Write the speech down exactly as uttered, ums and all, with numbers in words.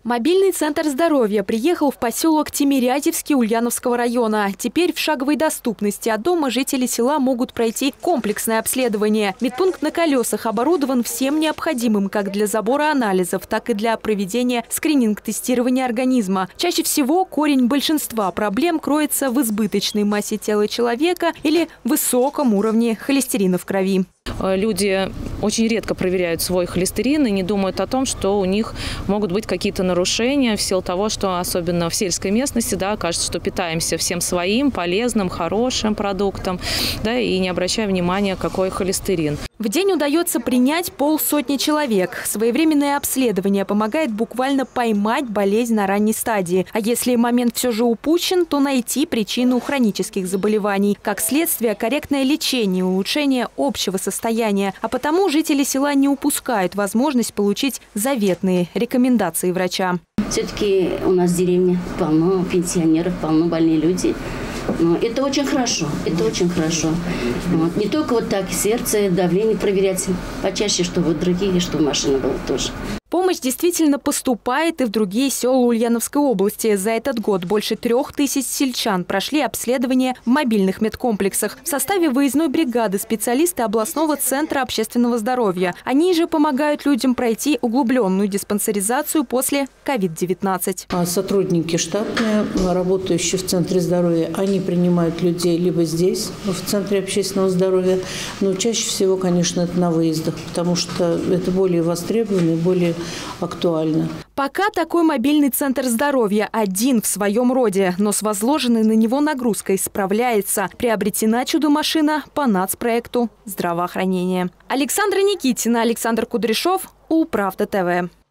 Мобильный центр здоровья приехал в поселок Тимирязевский Ульяновского района. Теперь в шаговой доступности от дома жители села могут пройти комплексное обследование. Медпункт на колесах оборудован всем необходимым как для забора анализов, так и для проведения скрининг-тестирования организма. Чаще всего корень большинства проблем кроется в избыточной массе тела человека или высоком уровне холестерина в крови. Люди очень редко проверяют свой холестерин и не думают о том, что у них могут быть какие-то нарушения в силу того, что особенно в сельской местности, да, кажется, что питаемся всем своим полезным, хорошим продуктом, да, и не обращая внимания, какой холестерин. В день удается принять полсотни человек. Своевременное обследование помогает буквально поймать болезнь на ранней стадии. А если момент все же упущен, то найти причину хронических заболеваний. Как следствие, корректное лечение, улучшение общего состояния. А потому жители села не упускают возможность получить заветные рекомендации врача. Все-таки у нас в деревне полно пенсионеров, полно больные люди. Это очень хорошо, это очень хорошо. Вот. Не только вот так сердце, давление проверять, почаще, чтобы вот другие, чтобы машина была тоже. Помощь действительно поступает и в другие села Ульяновской области. За этот год больше трех тысяч сельчан прошли обследование в мобильных медкомплексах. В составе выездной бригады специалисты областного центра общественного здоровья. Они же помогают людям пройти углубленную диспансеризацию после ковид девятнадцать. Сотрудники штатные, работающие в центре здоровья, они принимают людей либо здесь, в центре общественного здоровья, но чаще всего, конечно, это на выездах, потому что это более востребовано и более актуально. Пока такой мобильный центр здоровья один в своем роде, но с возложенной на него нагрузкой справляется. Приобретена чудо-машина по нацпроекту здравоохранения. Александра Никитина, Александр Кудряшов, Улправда ТВ.